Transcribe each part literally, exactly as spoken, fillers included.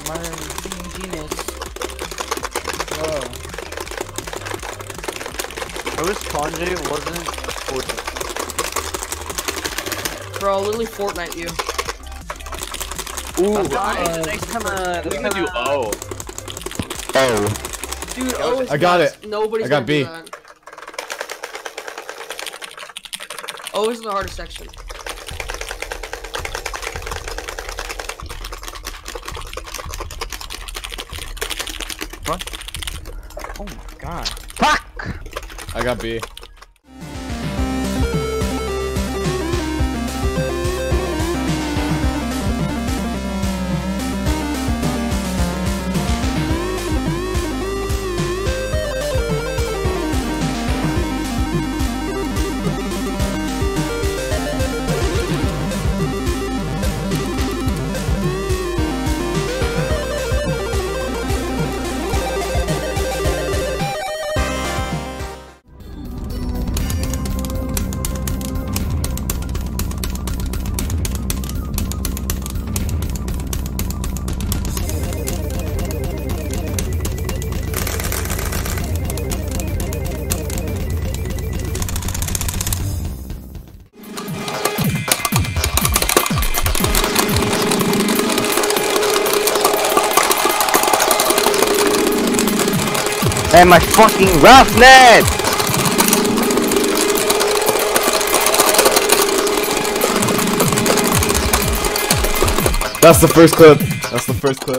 My genius. Whoa. I was Kanye wasn't Fortnite. Bro, literally Fortnite you. Ooh, Uh, nice, nice come on. We're gonna do O. Oh. Dude, O is I got nuts. it. Nobody's I got gonna B. do that. O is the hardest section. What? Oh my god. Fuck! I got B. And my fucking roughness! That's the first clip. That's the first clip.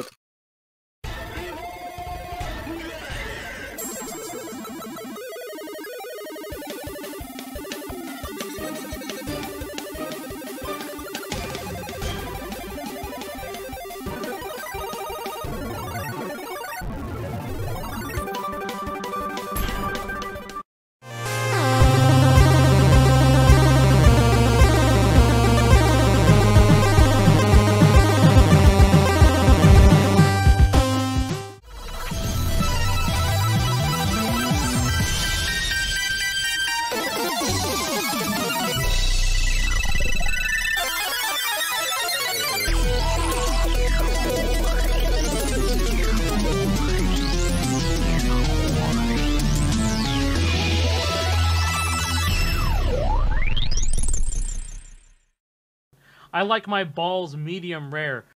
I like my balls medium rare.